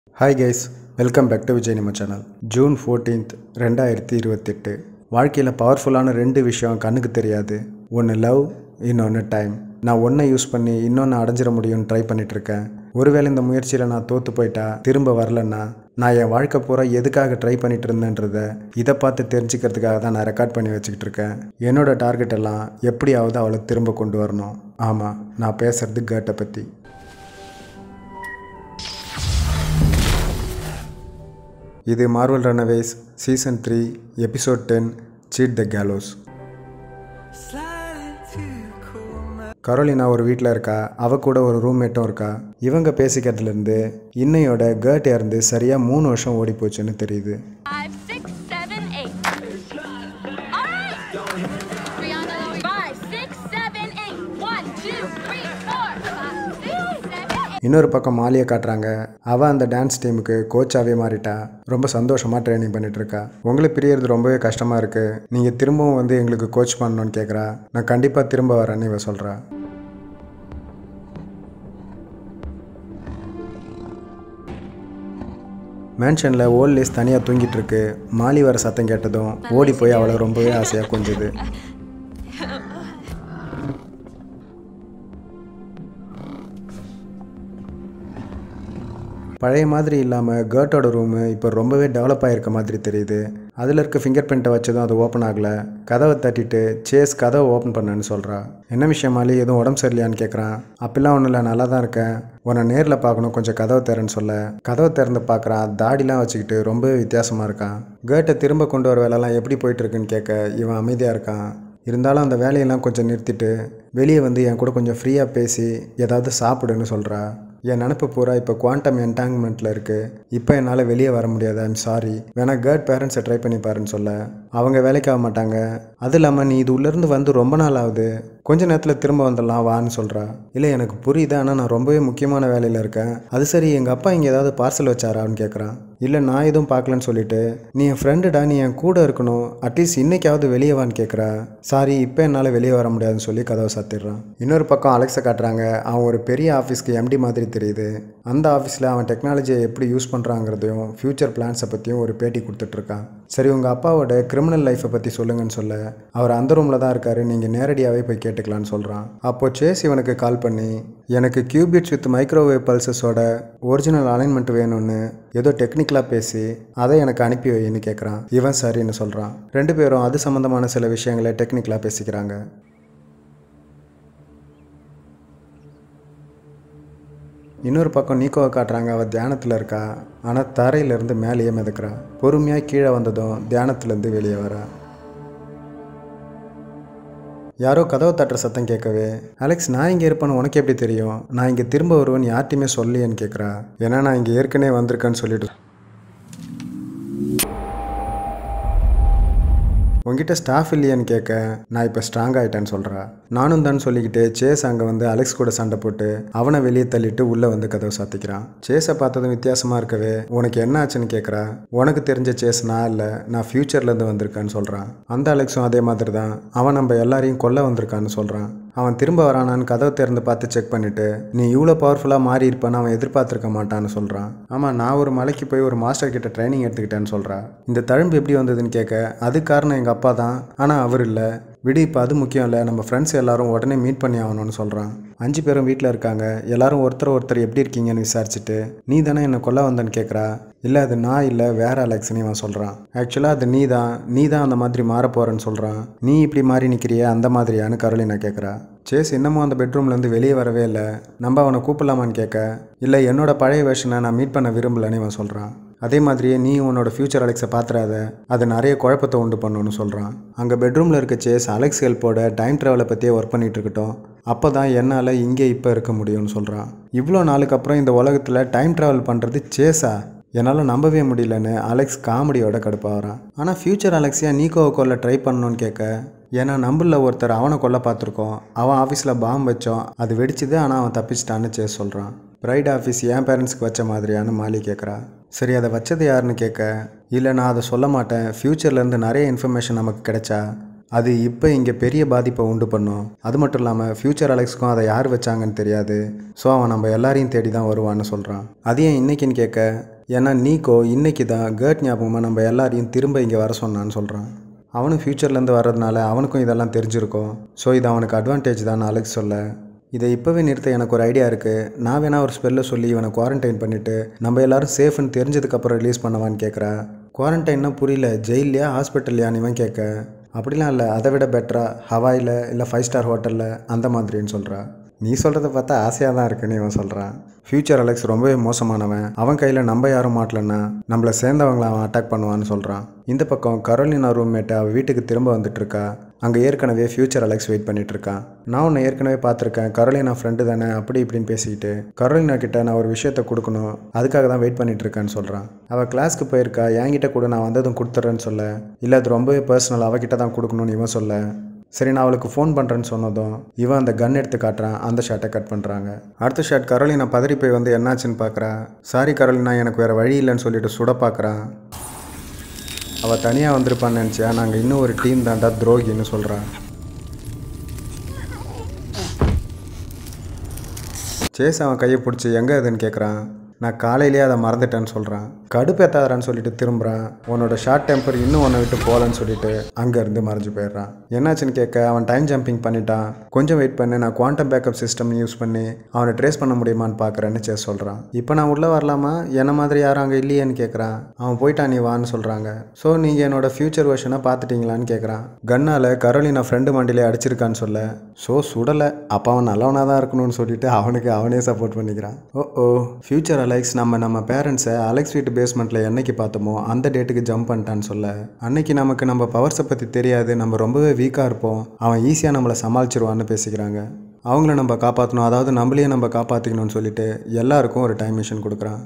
Hi guys, welcome back to Vijay நம்ம சேனல். June 14th 2028. வாழ்க்கையில் பவர்ஃபுல்லான 2 விஷயம் கண்ணுக்கு தெரியாது. ஒன்று லவ், இன்னொன்று டைம். நான் ஒன்றை யூஸ் பண்ணி இன்னொன்று அடைஞ்சிட முடியும்னு ட்ரை பண்ணிகிட்ருக்கேன். ஒருவேளை இந்த முயற்சியில் நான் தோற்று போயிட்டா, திரும்ப வரலன்னா, நான் என் வாழ்க்கை பூரா எதுக்காக ட்ரை பண்ணிட்டு இருந்தேன்றதை இதை பார்த்து தெரிஞ்சுக்கிறதுக்காக தான் நான் ரெக்கார்ட் பண்ணி வச்சுக்கிட்டு இருக்கேன். என்னோடய டார்கெட் எல்லாம் எப்படியாவது அவளை திரும்ப கொண்டு வரணும். ஆமாம், நான் பேசுகிறது கேர்ட்டை பற்றி. இது Marvel Runaways season 3 episode 10 cheat the gallows. Karolina ஒரு வீட்டில் இருக்கா. அவ கூட ஒரு ரூம்மேட்டும் இருக்கா. இவங்க பேசிக்கிறதுலேருந்து இன்னையோட கேர்ட் இறந்து சரியாக 3 வருஷம் ஓடி போச்சுன்னு தெரியுது. இன்னொரு பக்கம் மாலியை காட்டுறாங்க. அவள் அந்த டான்ஸ் டீமுக்கு கோச்சாகவே மாறிட்டா. ரொம்ப சந்தோஷமாக ட்ரைனிங் பண்ணிகிட்ருக்கா. உங்களை பிரியறது ரொம்பவே கஷ்டமாக இருக்குது. நீங்கள் திரும்பவும் வந்து எங்களுக்கு கோச் பண்ணணுன்னு கேட்குறா. நான் கண்டிப்பாக திரும்ப வரேன்னு இவ சொல்கிறா. மேன்ஷனில் ஓல்ட் லேஸ் தனியாக தூங்கிட்டு இருக்கு. மாலி வர சத்தம் கேட்டதும் ஓடி போய் அவளை ரொம்பவே ஆசையாக கொஞ்சுது. பழைய மாதிரி இல்லாமல் கேர்ட்டோட ரூமு இப்போ ரொம்பவே டெவலப் ஆகிருக்க மாதிரி தெரியுது. அதில் இருக்க ஃபிங்கர் பிரிண்ட்டை வச்சதும் அது ஓப்பன் ஆகலை. கதவை தட்டிட்டு சேஸ் கதவை ஓப்பன் பண்ணேன்னு சொல்கிறா. என்ன விஷயம் மாலி, எதுவும் உடம்பு சரியில்லையான்னு கேட்குறான். அப்படிலாம் ஒன்றும் இல்லை, நல்லா தான் இருக்கேன். உன்னை நேரில் பார்க்கணும், கொஞ்சம் கதவை திறன்னு சொல்ல கதவை திறந்து பார்க்குறான். தாடிலாம் வச்சுக்கிட்டு ரொம்பவே வித்தியாசமாக இருக்கான். கேர்ட்டை திரும்ப கொண்டு வர வேலைலாம் எப்படி போயிட்டுருக்குன்னு கேட்க இவன் அமைதியாக இருக்கான். இருந்தாலும் அந்த வேலையெல்லாம் கொஞ்சம் நிறுத்திட்டு வெளியே வந்து என் கூட கொஞ்சம் ஃப்ரீயாக பேசி ஏதாவது சாப்பிடுன்னு சொல்கிறா. என் நினப்பு பூரா இப்போ குவாண்டம் என்டாங்மெண்ட்டில் இருக்குது. இப்போ என்னால் வெளியே வர முடியாது. I'm sorry. வேணா கேர்ட் பேரண்ட்ஸை ட்ரை பண்ணி பாருன்னு சொல்ல அவங்க வேலைக்கு ஆக மாட்டாங்க. அது இல்லாமல் நீ இது உள்ளேருந்து வந்து ரொம்ப நாள் ஆகுது, கொஞ்ச நேரத்தில் திரும்ப வந்துடலாம் வான்னு சொல்கிறா. இல்லை எனக்கு புரியுது, ஆனால் நான் ரொம்பவே முக்கியமான வேலையில் இருக்கேன். அது சரி, எங்கள் அப்பா இங்கே ஏதாவது பார்சல் வச்சாரான்னு கேட்குறான். இல்லை நான் எதுவும் பார்க்கலன்னு சொல்லிட்டு நீ என் ஃப்ரெண்டுடா, நீ என் கூட இருக்கணும், அட்லீஸ்ட் இன்னைக்காவது வெளியே வான்னு கேட்குறா. சாரி, இப்போ என்னால் வெளியே வர முடியாதுன்னு சொல்லி கதவை சாத்திடுறான். இன்னொரு பக்கம் அலெக்ஸை காட்டுறாங்க. அவன் ஒரு பெரிய ஆஃபீஸ்க்கு எம்டி மாதிரி தெரியுது. அந்த ஆஃபீஸில் அவன் டெக்னாலஜியை எப்படி யூஸ் பண்ணுறாங்கிறதையும் ஃப்யூச்சர் பிளான்ஸை பற்றியும் ஒரு பேட்டி கொடுத்துட்ருக்கான். சரி, உங்கள் அப்பாவோட கிரிமினல் லைஃப்பை பற்றி சொல்லுங்கன்னு சொல்ல அவர் அந்த ரூமில் தான் இருக்கார், நீங்கள் நேரடியாகவே போய் கேட்டுக்கலான்னு சொல்கிறான். அப்போது சேஸ் இவனுக்கு கால் பண்ணி எனக்கு கியூபிட்ஸ் வித் மைக்ரோவேவ் பல்சஸோட ஒரிஜினல் அலைன்மெண்ட் வேணும்னு ஏதோ டெக்னிக்கலாக பேசி அதை எனக்கு அனுப்பி வைன்னு கேட்குறான். இவன் சரின்னு சொல்கிறான். 2 பேரும் அது சம்மந்தமான சில விஷயங்களை டெக்னிக்கலாக பேசிக்கிறாங்க. இன்னொரு பக்கம் நீக்கோவை காட்டுறாங்க. அவள் தியானத்தில் இருக்கா. ஆனால் தரையிலேருந்து மேலேயே மிதக்கிறா. பொறுமையாக கீழே வந்ததும் தியானத்துலேருந்து வெளியே வரா. யாரோ கதவை தட்டுற சத்தம் கேட்கவே அலெக்ஸ், நான் இங்கே இருப்பேன்னு உனக்கு எப்படி தெரியும்? நான் இங்கே திரும்ப வருவேன்னு யார்ட்டையுமே சொல்லியேன்னு கேட்குறா. ஏன்னா நான் இங்கே ஏற்கனவே வந்திருக்கேன்னு சொல்லிட்டு உங்ககிட்ட ஸ்டாஃப் இல்லையான்னு கேட்க நான் இப்போ ஸ்ட்ராங் ஆகிட்டேன்னு சொல்கிறா. நானும் தான் சொல்லிக்கிட்டு சேஸ் அங்கே வந்து அலெக்ஸ் கூட சண்டை போட்டு அவனை வெளியே தள்ளிட்டு உள்ளே வந்து கதவை சாத்திக்கிறான். சேஸை பார்த்ததும் வித்தியாசமாக இருக்கவே உனக்கு என்ன ஆச்சுன்னு கேட்குறா. உனக்கு தெரிஞ்ச சேஸ் நான் இல்லை, நான் ஃப்யூச்சர்லேருந்து வந்திருக்கேன்னு சொல்கிறான். அந்த அலெக்ஸும் அதே மாதிரி தான். அவன் நம்ம எல்லாரையும் கொல்ல வந்திருக்கான்னு சொல்கிறான். அவன் திரும்ப வரானான்னு கதவை திறந்து பார்த்து செக் பண்ணிவிட்டு நீ இவ்வளோ பவர்ஃபுல்லாக மாறி இருப்பான்னு அவன் எதிர்பார்த்துருக்க மாட்டான்னு சொல்கிறான். ஆமாம், நான் ஒரு மலைக்கு போய் ஒரு மாஸ்டர் கிட்ட ட்ரைனிங் எடுத்துக்கிட்டேன்னு சொல்கிறா. இந்த தழும்பு எப்படி வந்ததுன்னு கேட்க அது காரணம் எங்கள் அப்பா தான், ஆனால் அவர் இல்லை, விடு, இப்போ அது முக்கியம் இல்லை, நம்ம ஃப்ரெண்ட்ஸ் எல்லாரும் உடனே மீட் பண்ணி ஆகணும்னு சொல்கிறான். 5 பேரும் வீட்டில் இருக்காங்க. எல்லாரும் ஒருத்தர் எப்படி இருக்கீங்கன்னு விசாரிச்சுட்டு நீ தானே என்னை கொல்ல வந்தேன்னு கேட்குறா. இல்லை, அது நான் இல்லை, வேற அலெக்ஸ்ன்னு இவன் சொல்கிறான். ஆக்சுவலாக அது நீ தான் அந்த மாதிரி மாற போகிறேன்னு சொல்கிறான். நீ இப்படி மாறி நிற்கிறிய அந்த மாதிரியான்னு கரோலினா கேட்குறா. சேஸ் இன்னமும் அந்த பெட்ரூம்லேருந்து வெளியே வரவே இல்லை. நம்ம அவனை கூப்பிடலாமான்னு கேட்க இல்லை, என்னோட பழைய வெர்ஷனை நான் மீட் பண்ண விரும்பலன்னு இவன் சொல்கிறான். அதே மாதிரியே நீ உன்னோட ஃப்யூச்சர் அலெக்ஸை பார்த்துறாத, அது நிறைய குழப்பத்தை உண்டு பண்ணணும்னு சொல்கிறான். அங்கே பெட்ரூமில் இருக்க சேஸ் அலெக்ஸ் ஹெல்ப்போட டைம் ட்ராவலை பற்றியே ஒர்க் பண்ணிகிட்டு இருக்கட்டும், அப்போ தான் என்னால் இங்கே இப்போ இருக்க முடியும்னு சொல்கிறான். இவ்வளோ நாளுக்கு அப்புறம் இந்த உலகத்தில் டைம் ட்ராவல் பண்ணுறது சேஸா? என்னால் நம்பவே முடியலன்னு அலெக்ஸ் காமெடியோட கடுப்பாகிறான். ஆனால் ஃப்யூச்சர் அலெக்ஸியா நீக்கோவை கொல்ல ட்ரை பண்ணணும்னு கேட்க ஏன்னா நம்மளில் ஒருத்தர் அவனை கொல்ல பார்த்துருக்கோம், அவன் ஆஃபீஸில் பாம்பு வச்சோம், அது வெடிச்சுது, ஆனால் அவன் தப்பிச்சிட்டான்னு சேஸ் சொல்கிறான். பிரைட் ஆஃபீஸ் என் பேரண்ட்ஸ்க்கு வச்ச மாதிரியான்னு மாலி கேட்குறா. சரி, அதை வச்சது யாருன்னு கேட்க இல்லை, நான் அதை சொல்ல மாட்டேன், ஃப்யூச்சர்லேருந்து நிறைய இன்ஃபர்மேஷன் நமக்கு கிடைச்சா அது இப்போ இங்கே பெரிய பாதிப்பை உண்டு பண்ணும். அது மட்டும் இல்லாமல் ஃப்யூச்சர் அலெக்ஸ்க்கும் அதை யார் வச்சாங்கன்னு தெரியாது. ஸோ அவன் நம்ம எல்லாரையும் தேடி தான் வருவான்னு சொல்கிறான். அது ஏன் இன்னைக்குன்னு கேட்க, ஏன்னா நீக்கோ இன்னைக்கு தான் கேர்ட் ஞாபகமாக நம்ம எல்லாரையும் திரும்ப இங்கே வர சொன்னான்னு சொல்கிறான். அவனும் ஃப்யூச்சர்லேருந்து வர்றதுனால அவனுக்கும் இதெல்லாம் தெரிஞ்சிருக்கும். ஸோ இது அவனுக்கு அட்வான்டேஜ் தான் அலெக்ஸ் சொல்ல. இதை இப்போவே நிறுத்த எனக்கு ஒரு ஐடியா இருக்குது. நான் வேணா ஒரு ஸ்பெல்லை சொல்லி இவனை குவாரண்டைன் பண்ணிவிட்டு நம்ம எல்லோரும் சேஃப்னு தெரிஞ்சதுக்கப்புறம் ரிலீஸ் பண்ணவான்னு கேட்குறா. குவாரண்டைன்னா புரியல, ஜெயிலையா ஹாஸ்பிட்டல்லையான்னு இவன் கேட்க, அப்படிலாம் இல்லை, அதை விட பெட்டராக ஹவாயில் இல்லை 5 ஸ்டார் ஹோட்டலில் அந்த மாதிரின்னு சொல்கிறா. நீ சொல்கிறத பார்த்தா ஆசையாக தான் இருக்குன்னு இவன் சொல்கிறான். ஃப்யூச்சர் அலெக்ஸ் ரொம்பவே மோசமானவன். அவன் கையில் நம்ம யாரும் மாட்டலன்னா நம்மளை சேர்ந்தவங்களை அவன் அட்டாக் பண்ணுவான்னு சொல்கிறான். இந்த பக்கம் கரோலினா ரூம்மேட்டை அவள் வீட்டுக்கு திரும்ப வந்துட்டுருக்கா. அங்கே ஏற்கனவே ஃப்யூச்சர் அலெக்ஸ் வெயிட் பண்ணிகிட்ருக்கான். நான் உன்னை ஏற்கனவே பார்த்துருக்கேன், கரோலினா ஃப்ரெண்டு தானே அப்படி இப்படின்னு பேசிக்கிட்டு கரோலினா கிட்ட நான் ஒரு விஷயத்தை கொடுக்கணும், அதுக்காக தான் வெயிட் பண்ணிகிட்ருக்கேன்னு சொல்கிறான். அவள் கிளாஸ்க்கு போயிருக்கா, என்கிட்ட கூட நான் வந்ததும் கொடுத்துட்றேன்னு சொல்ல, இல்லை அது ரொம்பவே பர்சனல், அவகிட்ட தான் கொடுக்கணும்னு இவன் சொல்ல, சரி நான் அவளுக்கு ஃபோன் பண்ணுறேன்னு சொன்னதும் இவன் அந்த கன் எடுத்து காட்டுறான். அந்த ஷாட்டை கட் பண்ணுறாங்க. அடுத்த ஷாட் கரோலினா பதறி போய் வந்து என்னாச்சுன்னு பார்க்குறா. சாரி கரோலினா, எனக்கு வேறு வழி இல்லைன்னு சொல்லிட்டு சுட பார்க்குறான். அவள் தனியாக வந்திருப்பான்னு நினச்சியா, நாங்கள் இன்னும் ஒரு டீம் தாண்டா துரோகின்னு சொல்கிறான். சேஸ் அவன் கையை பிடிச்சி எங்கே இதுன்னு கேட்குறான். நான் காலையிலேயே அதை மறந்துட்டேன்னு சொல்கிறான். கடுப்பேத்தாதான்னு சொல்லிட்டு திரும்புகிறான். உன்னோட ஷார்ட் டெம்பர் இன்னும் உன்னை விட்டு போகலன்னு சொல்லிட்டு அங்கேருந்து மறைஞ்சு போயிடுறான். என்னாச்சுன்னு கேட்க, அவன் டைம் ஜம்பிங் பண்ணிட்டான், கொஞ்சம் வெயிட் பண்ணி நான் குவாண்டம் பேக்கப் சிஸ்டம் யூஸ் பண்ணி அவனை ட்ரேஸ் பண்ண முடியுமான்னு பார்க்குறேன்னு சேஸ் சொல்கிறான். இப்போ நான் உள்ளே வரலாமா, என்ன மாதிரி யாரும் அங்கே இல்லையேன்னு கேட்குறான். அவன் போயிட்டான், நீ வான்னு சொல்கிறாங்க. ஸோ நீங்கள் என்னோட ஃப்யூச்சர் வெர்ஷனை பார்த்துட்டீங்களான்னு கேட்குறான். கன்னால் கரோலினா ஃப்ரெண்டு மண்டிலே அடிச்சிருக்கான்னு சொல்ல, ஸோ சுடலை, அப்போ அவன் நல்லவனாக தான் இருக்கணும்னு சொல்லிட்டு அவனுக்கு அவனே சப்போர்ட் பண்ணிக்கிறான். ஓ ஃப்யூச்சர் அலெக்ஸ் நம்ம பேரண்ட்ஸை அலெக்ஸ் வீட்டு பேஸ்மெண்ட்டில் என்னைக்கு பார்த்தோமோ அந்த டேட்டுக்கு ஜம்ப் பண்ணிட்டான்னு சொல்ல, அன்னைக்கு நமக்கு நம்ம பவர்ஸை பற்றி தெரியாது, நம்ம ரொம்பவே வீக்காக இருப்போம், அவன் ஈஸியாக நம்மளை சமாளிச்சிருவான்னு பேசிக்கிறாங்க. அவங்கள நம்ம காப்பாற்றணும், அதாவது நம்மளையே நம்ம காப்பாற்றிக்கணும்னு சொல்லிட்டு எல்லாருக்கும் ஒரு டைம் மிஷின் கொடுக்குறான்.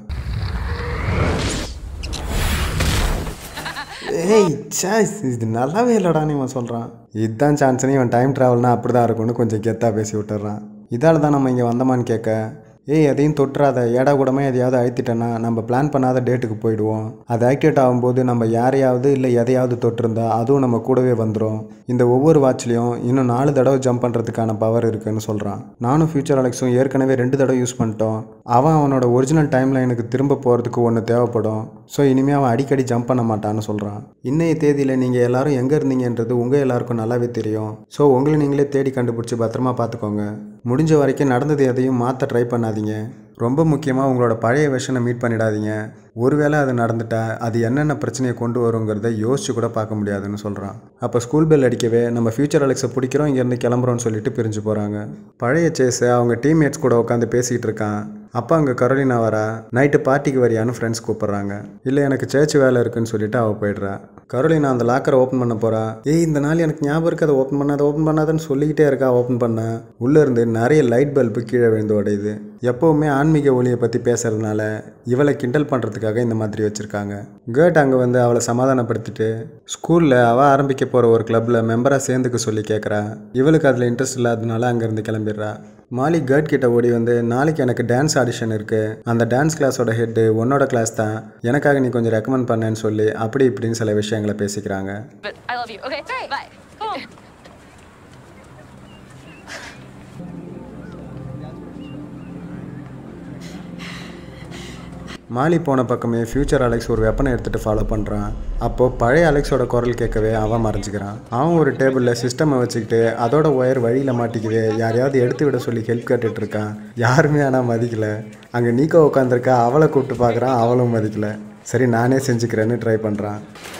ஏய் சாய்ஸ், இது நல்லாவே இல்லைடான்னு இவன் சொல்கிறான். இதுதான் சான்ஸ்னு இவன் டைம் ட்ராவல்னா அப்படி தான் இருக்கும்னு கொஞ்சம் கெத்தாக பேசி விட்டுறான். இதால் தான் நம்ம இங்கே வந்தோமான்னு கேட்க, ஏய் எதையும் தொட்டுறாத, ஏடா கூடமே எதையாவது அழுத்திட்டேன்னா நம்ம பிளான் பண்ணாத டேட்டுக்கு போயிடுவோம், அது ஆக்டிவேட் ஆகும்போது நம்ம யாரையாவது இல்லை எதையாவது தொட்டிருந்தா அதுவும் நம்ம கூடவே வந்துடும், இந்த ஒவ்வொரு வாட்ச்லேயும் இன்னும் 4 தடவை ஜம்ப் பண்ணுறதுக்கான பவர் இருக்குன்னு சொல்கிறான். நானும் ஃப்யூச்சர் அலெக்ஸும் ஏற்கனவே 2 தடவை யூஸ் பண்ணிட்டோம், அவனோட ஒரிஜினல் டைமில் எனக்கு திரும்ப போகிறதுக்கு ஒன்று தேவைப்படும், ஸோ இனிமேல் அவன் அடிக்கடி ஜம்ப் பண்ண மாட்டான்னு சொல்கிறான். இன்னைய தேதியில் நீங்கள் எல்லாரும் எங்கே இருந்தீங்கன்றது உங்கள் எல்லாருக்கும் நல்லாவே தெரியும், ஸோ உங்களை நீங்களே தேடி கண்டுபிடிச்சி பத்திரமா பார்த்துக்கோங்க, முடிஞ்ச வரைக்கும் நடந்தது எதையும் மாற்ற ட்ரை பண்ணாதீங்க, ரொம்ப முக்கியமாக உங்களோட பழைய வெர்ஷனை மீட் பண்ணிடாதீங்க, ஒருவேளை அது நடந்துட்டா அது என்னென்ன பிரச்சனையை கொண்டு வருங்கிறத யோசிச்சு கூட பார்க்க முடியாதுன்னு சொல்கிறான். அப்போ ஸ்கூல் பெல் அடிக்கவே நம்ம ஃப்யூச்சர் அலெக்ஸை பிடிக்கிறோம், இங்கேருந்து கிளம்புறோன்னு சொல்லிட்டு பிரிஞ்சு போகிறாங்க. பழைய சேஸை அவங்க டீம்மேட்ஸ் கூட உட்காந்து பேசிகிட்டு இருக்கான். அப்போ அங்கே கரோலினா வரா. நைட்டு பார்ட்டிக்கு வரியான்னு ஃப்ரெண்ட்ஸ் கூப்பிட்றாங்க. இல்லை எனக்கு சர்ச் வேலை இருக்குன்னு சொல்லிட்டு அவள் போய்ட்றா. கரோலினா அந்த லாக்கரை ஓப்பன் பண்ண போகிறா. ஏய் இந்த நாள் எனக்கு ஞாபகம் இருக்குது, அதை ஓப்பன் பண்ணாதன்னு சொல்லிக்கிட்டே இருக்கா. ஓப்பன் பண்ண உள்ளேருந்து நிறைய லைட் பல்பு கீழே விழுந்து உடையுது. எப்போவுமே ஆன்மீக ஒளியை பற்றி பேசுறதுனால இவளை கிண்டல் பண்ணுறதுக்காக இந்த மாதிரி வச்சுருக்காங்க. கேர்ட் அங்கே வந்து அவளை சமாதானப்படுத்திட்டு ஸ்கூலில் அவள் ஆரம்பிக்க போகிற ஒரு கிளப்பில் மெம்பராக சேர்ந்துக்க சொல்லி கேட்குறா. இவளுக்கு அதில் இன்ட்ரெஸ்ட் இல்லாததுனால அங்கேருந்து கிளம்பிடுறா. மாலி கேர்ட் கிட்ட ஓடி வந்து, நாளைக்கு எனக்கு டான்ஸ் ஆடிஷன் இருக்குது, அந்த டான்ஸ் கிளாஸோட ஹெட்டு உன்னோட கிளாஸ் தான், எனக்காக நீ கொஞ்சம் ரெக்கமெண்ட் பண்ணேன்னு சொல்லி அப்படி இப்படின்னு சில விஷயங்களை பேசிக்கிறாங்க. மாலி போன பக்கமே ஃப்யூச்சர் அலெக்ஸ் ஒரு வெப்பனை எடுத்துகிட்டு ஃபாலோ பண்ணுறான். அப்போது பழைய அலெக்ஸோட குரல் கேட்கவே அவன் மறைஞ்சிக்கிறான். அவன் ஒரு டேபிளில் சிஸ்டமை வச்சுக்கிட்டு அதோட ஒயர் வழியில் மாட்டிக்குது, யாரையாவது எடுத்து விட சொல்லி ஹெல்ப் கேட்டுட்ருக்கான். யாருமே ஆனால் மதிக்கலை. அங்கே நீக்கோ உட்காந்துருக்கா, அவளை கூப்பிட்டு பார்க்குறான், அவளும் மதிக்கலை. சரி நானே செஞ்சுக்கிறேன்னு ட்ரை பண்ணுறான்.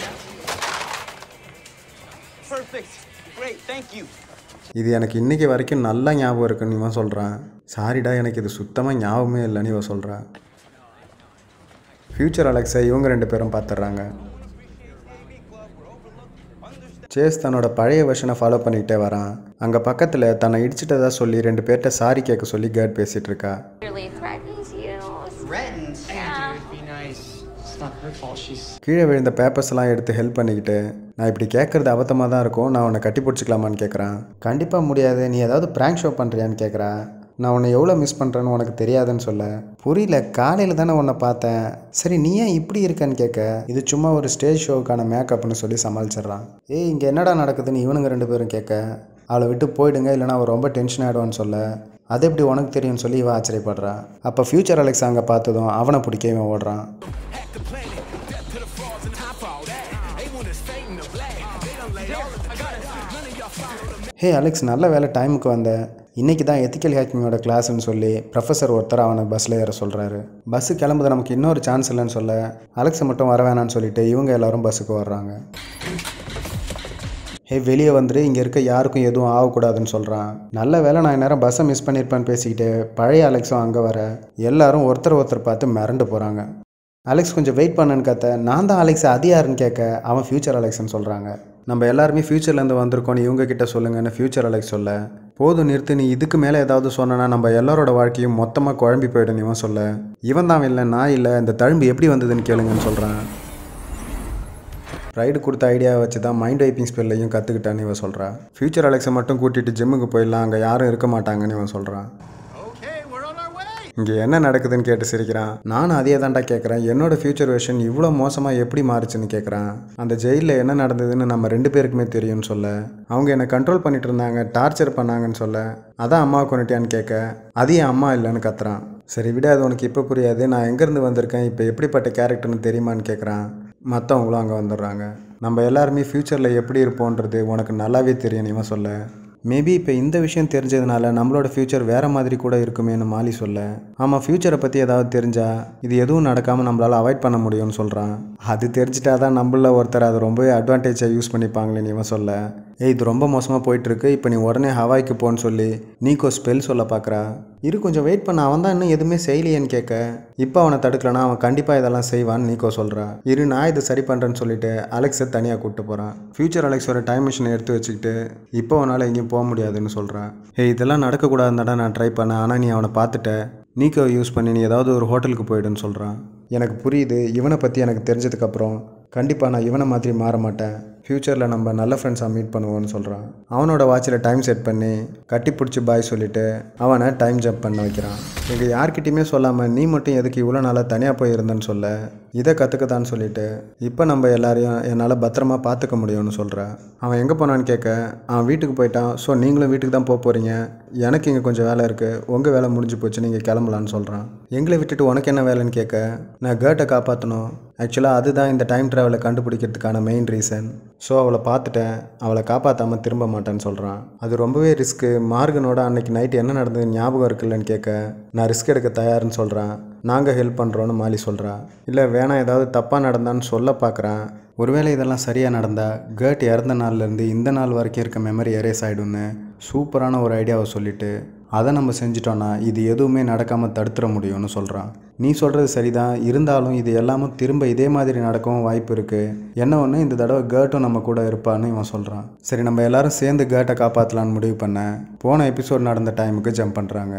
இது எனக்கு இன்றைக்கி வரைக்கும் நல்லா ஞாபகம் இருக்குன்னு இவன் சொல்கிறான். சாரிடா எனக்கு இது சுத்தமாக ஞாபகமே இல்லைன்னு இவன் சொல்கிறான். ஃப்யூச்சர் அலெக்ஸை இவங்க 2 பேரும் பார்த்துட்றாங்க. சேஸ் தன்னோட பழைய வெர்ஷனை ஃபாலோ பண்ணிக்கிட்டே வரான். அங்கே பக்கத்தில் தன்னை இடிச்சிட்டதா சொல்லி 2 பேர்கிட்ட சாரி கேட்க சொல்லி கேர்ட் பேசிகிட்டு இருக்கா. கீழே விழுந்த பேப்பர்ஸ்லாம் எடுத்து ஹெல்ப் பண்ணிக்கிட்டு, நான் இப்படி கேட்குறது அபத்தமாக தான் இருக்கும், நான் உன்னை கட்டி பிடிச்சிக்கலாமான்னு கேட்குறான். கண்டிப்பாக முடியாது, நீ ஏதாவது ப்ராங்க் ஷோ பண்ணுறியான்னு கேட்குறா. நான் உன்னை எவ்வளோ மிஸ் பண்ணுறேன்னு உனக்கு தெரியாதுன்னு சொல்ல. புரியல, காலையில் தானே உன்னை பார்த்தேன், சரி நீ ஏன் இப்படி இருக்கன்னு கேட்க. இது சும்மா ஒரு ஸ்டேஜ் ஷோவுக்கான மேக்கப்னு சொல்லி சமாளிச்சிட்றான். ஏய் இங்கே என்னடா நடக்குதுன்னு இவனுங்க 2 பேரும் கேட்க, அவளை விட்டு போயிடுங்க இல்லைனா அவள் ரொம்ப டென்ஷன் ஆகிடுவான்னு சொல்ல, அது எப்படி உனக்கு தெரியும்னு சொல்லி இவன் ஆச்சரியப்படுறா. அப்போ ஃபியூச்சர் அலெக்ஸ் அங்கே பார்த்ததும் அவனை பிடிக்க இவன் ஓடுறான். ஹே அலெக்ஸ், நல்ல வேலை டைமுக்கு வந்த. இன்றைக்கி தான் எத்திக்கல் ஹேக்கிங்கோட கிளாஸ்ன்னு சொல்லி ப்ரொஃபஸர் ஒருத்தர் அவனை பஸ்ஸில் ஏற சொல்கிறாரு. பஸ்ஸு கிளம்புது, நமக்கு இன்னொரு சான்ஸ் இல்லைன்னு சொல்ல அலெக்ஸை மட்டும் வர வேணான்னு சொல்லிட்டு இவங்க எல்லோரும் பஸ்ஸுக்கு வர்றாங்க. ஹே வெளியே வந்துட்டு இங்கே இருக்க யாருக்கும் எதுவும் ஆகக்கூடாதுன்னு சொல்கிறான். நல்ல வேலை நான் நேரம் பஸ்ஸை மிஸ் பண்ணியிருப்பேன்னு பேசிக்கிட்டு பழைய அலெக்ஸும் அங்கே வர எல்லாரும் ஒருத்தர் பார்த்து மிரண்டு போகிறாங்க. அலெக்ஸ் கொஞ்சம் வெயிட் பண்ணுன்னு கத்த, நான் தான் அலெக்ஸ், அது யாருன்னு கேட்க அவன் ஃபியூச்சர் அலெக்ஸ்ன்னு சொல்கிறாங்க. நம்ம எல்லாருமே ஃப்யூச்சர்லேருந்து வந்திருக்கோன்னு இவங்ககிட்ட சொல்லுங்கன்னு ஃப்யூச்சர் அலெக்ஸ் சொல்ல, போதும் நிறுத்து, நீ இதுக்கு மேலே ஏதாவது சொன்னா நம்ம எல்லாரோட வாழ்க்கையும் மொத்தமாக குழம்பி போய்டுன்னு இவன் சொல்ல, இவன் தான் இல்லை நான் இல்லை, இந்த தழும்பு எப்படி வந்ததுன்னு கேளுங்கன்னு சொல்கிறான். ரைடு கொடுத்த ஐடியாவை வச்சு தான் மைண்ட் வைப்பிங் ஸ்பெல்லையும் கற்றுக்கிட்டான்னு இவன் சொல்கிறா. ஃப்யூச்சர் அலெக்ஸை மட்டும் கூட்டிகிட்டு ஜிம்முக்கு போயிடலாம், அங்கே யாரும் இருக்க மாட்டாங்கன்னு இவன் சொல்கிறான். இங்கே என்ன நடக்குதுன்னு கேட்டு சிரிக்கிறான். நானும் அதே தான்டா கேட்குறேன், என்னோடய ஃப்யூச்சர் வெர்ஷன் இவ்வளோ மோசமாக எப்படி மாறிச்சுன்னு கேட்குறான். அந்த ஜெயிலில் என்ன நடந்ததுன்னு நம்ம 2 பேருக்குமே தெரியும்னு சொல்ல, அவங்க என்னை கண்ட்ரோல் பண்ணிட்டு இருந்தாங்க, டார்ச்சர் பண்ணாங்கன்னு சொல்ல, அதான் அம்மாவை கொண்டுட்டியான்னு கேட்க, அது என் அம்மா இல்லைன்னு கத்துறான். சரி விட, அது உனக்கு இப்போ புரியாது, நான் எங்கேருந்து வந்திருக்கேன், இப்போ எப்படிப்பட்ட கேரக்டர்னு தெரியுமான்னு கேட்குறான். மற்றவங்களும் அங்கே வந்துடுறாங்க. நம்ம எல்லாருமே ஃப்யூச்சரில் எப்படி இருப்போன்றது உனக்கு நல்லாவே தெரியும் இவன் சொல்ல. மேபி இப்போ இந்த விஷயம் தெரிஞ்சதுனால நம்மளோட ஃப்யூச்சர் வேறு மாதிரி கூட இருக்குமேன்னு மாலி சொல்ல, ஆமாம் ஃப்யூச்சரை பற்றி ஏதாவது தெரிஞ்சால் இது எதுவும் நடக்காமல் நம்மளால் அவாய்ட் பண்ண முடியும்னு சொல்கிறான். அது தெரிஞ்சிட்டா தான் நம்மள ஒருத்தர் அதை ரொம்பவே அட்வான்டேஜாக யூஸ் பண்ணிப்பாங்களேன்னு இவன் சொல்ல, இது ரொம்ப மோசமாக போயிட்டுருக்கு, இப்போ நீ உடனே ஹவாய்க்கு போன்னு சொல்லி நீக்கோ ஸ்பெல் சொல்ல பார்க்குறா. கொஞ்சம் வெயிட் பண்ண, அவன் தான் இன்னும் எதுவுமே செய்யலையேன்னு கேட்க, இப்போ அவனை தடுக்கலனா அவன் கண்டிப்பாக இதெல்லாம் செய்வான்னு நீக்கோ சொல்கிறா. நான் இதை சரி பண்ணுறேன்னு சொல்லிட்டு அலெக்ஸை தனியாக கூப்பிட்டு போகிறான். ஃப்யூச்சர் அலெக்ஸோட டைம் மிஷினை எடுத்து வச்சுக்கிட்டு இப்போ அவனால் எங்கேயும் போக முடியாதுன்னு சொல்கிறான். இதெல்லாம் நடக்கக்கூடாதுன்னு தான் நான் ட்ரை பண்ணேன், ஆனால் நீ அவனை பார்த்துட்ட, நீக்கோவை யூஸ் பண்ணி நீ ஏதாவது ஒரு ஹோட்டலுக்கு போயிடுன்னு சொல்கிறான். எனக்கு புரியுது, இவனை பற்றி எனக்கு தெரிஞ்சதுக்கப்புறம் கண்டிப்பாக நான் இவனை மாதிரி மாற மாட்டேன், ஃப்யூச்சரில் நம்ம நல்ல ஃப்ரெண்ட்ஸாக மீட் பண்ணுவோன்னு சொல்கிறான். அவனோட வாட்சில் டைம் செட் பண்ணி கட்டி பிடிச்சி பாய் சொல்லிவிட்டு அவனை டைம் ஜம்ப் பண்ண வைக்கிறான். எங்கள் யார்கிட்டையுமே சொல்லாமல் நீ மட்டும் எதுக்கு இவ்வளோ நாளாக தனியாக போயிருந்தேன்னு சொல்ல, இதை கற்றுக்கத்தான்னு சொல்லிவிட்டு இப்போ நம்ம எல்லாரையும் என்னால் பத்திரமா பார்த்துக்க முடியும்னு சொல்கிறான். அவன் எங்கே போனான்னு கேட்க, அவன் வீட்டுக்கு போயிட்டான், ஸோ நீங்களும் வீட்டுக்கு தான் போக போகிறீங்க, எனக்கு இங்கே கொஞ்சம் வேலை இருக்குது, உங்கள் வேலை முடிஞ்சு போச்சு, நீங்கள் கிளம்பலான்னு சொல்கிறான். எங்களை விட்டுட்டு உனக்கு என்ன வேலைன்னு கேட்க, நான் கேர்ட்டை காப்பாற்றணும், ஆக்சுவலாக அதுதான் இந்த டைம் ட்ராவலை கண்டுபிடிக்கிறதுக்கான மெயின் ரீசன், ஸோ அவளை பார்த்துட்டேன், அவளை காப்பாற்றாமல் திரும்ப மாட்டேன்னு சொல்கிறான். அது ரொம்பவே ரிஸ்க்கு, மார்கனோட அன்னைக்கு நைட்டு என்ன நடந்தது ஞாபகம் இருக்குல்லன்னு கேட்க, நான் ரிஸ்க் எடுக்க தயார்னு சொல்கிறான். நாங்கள் ஹெல்ப் பண்ணுறோன்னு மாலி சொல்கிறா. இல்லை வேணாம், ஏதாவது தப்பாக நடந்தான்னு சொல்ல பார்க்குறான். ஒருவேளை இதெல்லாம் சரியாக நடந்தால் கேர்ட் இறந்த நாள்லேருந்து இந்த நாள் வரைக்கும் இருக்க மெமரி எரேஸ் ஆகிடும்னு சூப்பரான ஒரு ஐடியாவை சொல்லிவிட்டு, அதை நம்ம செஞ்சிட்டோன்னா இது எதுவுமே நடக்காமல் தடுத்துட முடியும்னு சொல்கிறான். நீ சொல்கிறது சரிதான், இருந்தாலும் இது எல்லாமும் திரும்ப இதே மாதிரி நடக்கவும் வாய்ப்பு இருக்குது, என்ன ஒன்று இந்த தடவை கேர்ட்டும் நம்ம கூட இருப்பான்னு இவன் சொல்கிறான். சரி நம்ம எல்லாரும் சேர்ந்து கேர்ட்டை காப்பாற்றலான்னு முடிவு பண்ண போன எபிசோட் நடந்த டைமுக்கு ஜம்ப் பண்ணுறாங்க.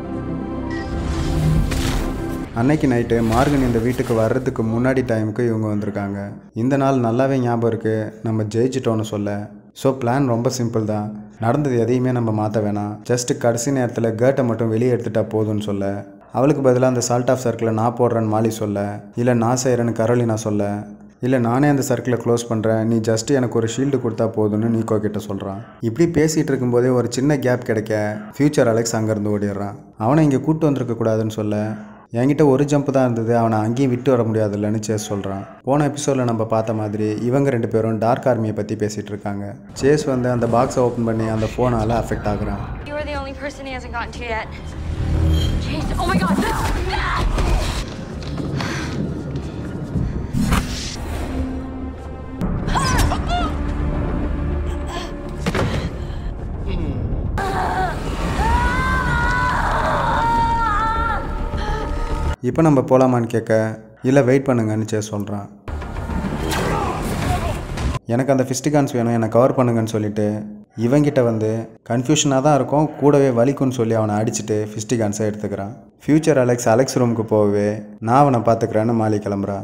அன்னைக்கு நைட்டு மார்கன் இந்த வீட்டுக்கு வர்றதுக்கு முன்னாடி டைமுக்கு இவங்க வந்திருக்காங்க. இந்த நாள் நல்லாவே ஞாபகம் இருக்குது, நம்ம ஜெயிச்சிட்டோன்னு சொல்ல. ஸோ பிளான் ரொம்ப சிம்பிள் தான், நடந்தது எதையுமே நம்ம மாற்ற வேணாம், ஜஸ்ட் கடைசி நேரத்தில் கேர்ட்டை மட்டும் வெளியே எடுத்துட்டா போதும்னு சொல்ல, அவளுக்கு பதிலாக அந்த சால்ட் ஆஃப் சர்க்கிளை நான் போடுறேன்னு மாலி சொல்ல, இல்லை நான் செய்கிறேன்னு கரோலினா சொல்ல, இல்லை நானே அந்த சர்க்கிளை க்ளோஸ் பண்ணுறேன், நீ ஜஸ்ட் எனக்கு ஒரு ஷீல்டு கொடுத்தா போதும்னு நீக்கோ கிட்ட சொல்கிறான். இப்படி பேசிகிட்டு இருக்கும்போதே ஒரு சின்ன கேப் கிடைக்க ஃப்யூச்சர் அலெக்ஸ் அங்கேருந்து ஓடிடுறான். அவனை இங்கே கூப்பிட்டு வந்திருக்கக்கூடாதுன்னு சொல்ல, என்கிட்ட ஒரு ஜம்ப் தான் இருந்தது, அவனை அங்கேயும் விட்டு வர முடியாதுல்லன்னு சேஸ் சொல்கிறான். போன எபிசோடில் நம்ம பார்த்த மாதிரி இவங்க 2 பேரும் டார்க் ஆர்மியை பற்றி பேசிகிட்டு இருக்காங்க. சேஸ் வந்து அந்த பாக்ஸை ஓப்பன் பண்ணி அந்த ஃபோனால் அஃபெக்ட் ஆகுறான். இப்போ நம்ம போகலாமான்னு கேட்க, இல்லை வெயிட் பண்ணுங்கன்னு சேஸ் சொல்கிறான். எனக்கு அந்த ஃபிஸ்டிகான்ஸ் வேணும், என்னை கவர் பண்ணுங்கன்னு சொல்லிட்டு இவங்கிட்ட வந்து கன்ஃபியூஷனாக தான் இருக்கும், கூடவே வலிக்குன்னு சொல்லி அவனை அடிச்சுட்டு ஃபிஸ்டிகான்ஸை எடுத்துக்கிறான். ஃப்யூச்சர் அலெக்ஸ் ரூமுக்கு போகவே நான் அவனை பார்த்துக்கிறேன்னு மாலி கிளம்புறான்.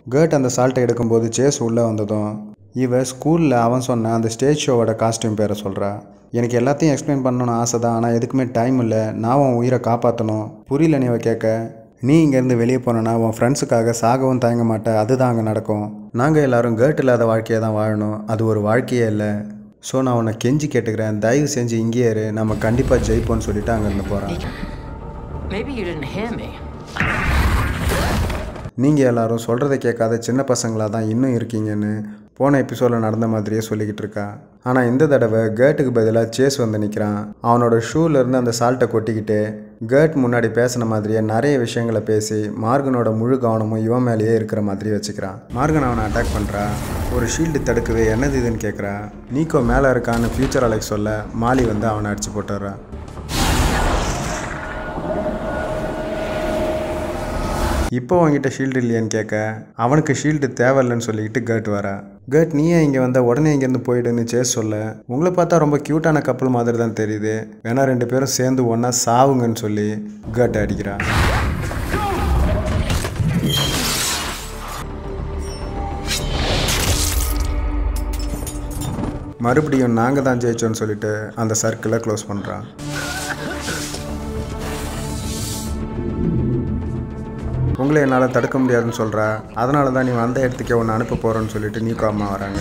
கேர்ட் அந்த சால்ட்டை எடுக்கும்போது சேஸ் உள்ளே வந்ததும் இவ ஸ்கூலில் அவன் சொன்ன அந்த ஸ்டேஜ் ஷோவோட காஸ்டியூம் பேரை சொல்கிறா. எனக்கு எல்லாத்தையும் எக்ஸ்பிளைன் பண்ணணும்னு ஆசை தான், ஆனால் எதுக்குமே டைம் இல்லை. நான் உன் உயிரை காப்பாற்றணும். புரியல நீ கேட்க. நீ இங்கேருந்து வெளியே போனோன்னா உன் ஃப்ரெண்ட்ஸுக்காக சாகவும் தயங்க மாட்டேன். அதுதான் அங்கே நடக்கும். நாங்கள் எல்லோரும் கேர்ட் இல்லாத வாழ்க்கையை தான் வாழணும். அது ஒரு வாழ்க்கையே இல்லை. ஸோ நான் உன்னை கெஞ்சி கேட்டுக்கிறேன், தயவு செஞ்சு இங்கேயே இரு, நம்ம கண்டிப்பாக ஜெயிப்போன்னு சொல்லிட்டு அங்கேருந்து போகிறேன். நீங்கள் எல்லாரும் சொல்கிறத கேட்காத சின்ன பசங்களாக தான் இன்னும் இருக்கீங்கன்னு போன எபிசோடில் நடந்த மாதிரியே சொல்லிக்கிட்டு இருக்கா. ஆனால் இந்த தடவை கேர்ட்டுக்கு பதிலாக சேஸ் வந்து நிற்கிறான். அவனோட ஷூலேருந்து அந்த சால்ட்டை கொட்டிக்கிட்டு கேர்ட் முன்னாடி பேசின மாதிரியே நிறைய விஷயங்களை பேசி மார்கனோட முழு கவனமும் இவன் மேலேயே இருக்கிற மாதிரி வச்சுக்கிறான். மார்கன் அவனை அட்டாக் பண்ணுறா. ஒரு ஷீல்டு தடுக்கவே என்னது இதுன்னு கேட்குறா. நீக்கோ மேலே இருக்கான்னு ஃபியூச்சர் அலெக்ஸ் சொல்ல மாலி வந்து அவனை அடிச்சு போட்டுறா. இப்போ அவங்ககிட்ட ஷீல்டு இல்லையான்னு கேட்க அவனுக்கு ஷீல்டு தேவையில்லைன்னு சொல்லிக்கிட்டு கேர்ட் வரா. கேர்ட் நீயே இங்கே வந்த உடனே இங்கேருந்து போயிடுன்னு சேஸ் சொல்ல, உங்களை பார்த்தா ரொம்ப க்யூட்டான கப்பல் மாதிரி தான் தெரியுது, வேணா 2 பேரும் சேர்ந்து ஒன்றா சாவுங்கன்னு சொல்லி கேர்ட் அடிக்கிறா. மறுபடியும் நாங்கள் தான் ஜெயிச்சோன்னு சொல்லிட்டு அந்த சர்க்கிளை க்ளோஸ் பண்ணுறான். உங்களை என்னால் தடுக்க முடியாதுன்னு சொல்கிறா. அதனால தான் நீ அந்த இடத்துக்கே ஒன்று அனுப்ப போகிறோன்னு சொல்லிட்டு நீக்கோ அம்மா வராங்க.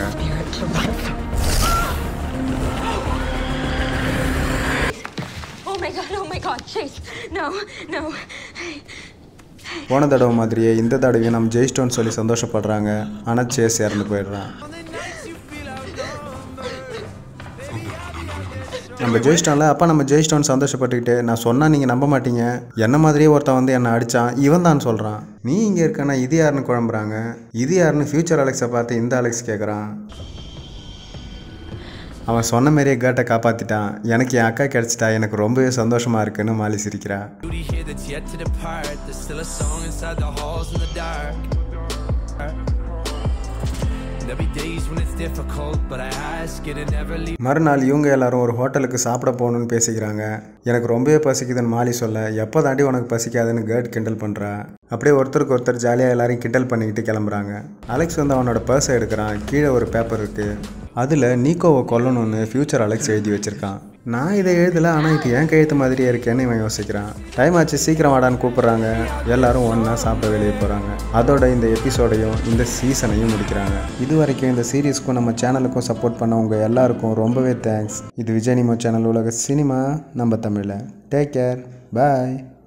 போன தடவை மாதிரியே இந்த தடவையும் நம்ம ஜெயிச்சிட்டோன்னு சொல்லி சந்தோஷப்படுறாங்க. ஆனால் சேஸ் இறந்து போயிடுறான். நம்ம ஜெயிச்சிட்டோம்ல, அப்போ நம்ம ஜெயிச்சிட்டோன்னு சந்தோஷப்பட்டுக்கிட்டு நான் சொன்னால் நீங்கள் நம்ப மாட்டீங்க, என்ன மாதிரியே ஒருத்தன் வந்து என்னை அடித்தான், இவன் தான் சொல்கிறான். நீ இங்கே இருக்கனா இது யாருன்னு குழம்புறாங்க. இது யாருன்னு ஃபியூச்சர் அலெக்ஸை பார்த்து இந்த அலெக்ஸ் கேட்குறான். அவன் சொன்ன மாதிரியே கேட்டை காப்பாற்றிட்டான். எனக்கு என் அக்கா கிடச்சிட்டா, எனக்கு ரொம்பவே சந்தோஷமாக இருக்குன்னு மாலி சிரிக்கிறா. மறுநாள் இவங்க எல்லாரும் ஒரு ஹோட்டலுக்கு சாப்பிட போகணுன்னு பேசிக்கிறாங்க. எனக்கு ரொம்பவே பசிக்குதுன்னு மாலி சொல்ல, எப்போ தாண்டி உனக்கு பசிக்காதுன்னு கேர்ட் கிண்டல் பண்ணுறா. அப்படியே ஒருத்தருக்கு ஒருத்தர் ஜாலியாக எல்லாரையும் கிண்டல் பண்ணிக்கிட்டு கிளம்புறாங்க. அலெக்ஸ் வந்து அவனோட பர்ஸை எடுக்கிறான். கீழே ஒரு பேப்பர் இருக்குது. அதில் நீக்கோவை கொல்லணும்னு ஃபியூச்சர் அலெக்ஸ் எழுதி வச்சுருக்கான். நான் இதை எழுதலை, ஆனால் இது என் கையெழுத்து மாதிரியே இருக்கேன்னு இவன் யோசிக்கிறான். டைம் ஆச்சு, சீக்கிரம் வாடான்னு கூப்பிட்றாங்க. எல்லாரும் ஒன்றா சாப்பிட வெளியே போகிறாங்க. அதோட இந்த எபிசோடையும் இந்த சீசனையும் முடிக்கிறாங்க. இது வரைக்கும் இந்த சீரீஸ்க்கும் நம்ம சேனலுக்கும் சப்போர்ட் பண்ணவங்க எல்லாருக்கும் ரொம்பவே தேங்க்ஸ். இது விஜய் நிமோ சேனல், உலக சினிமா நம்ம தமிழில். டேக் கேர், பாய்.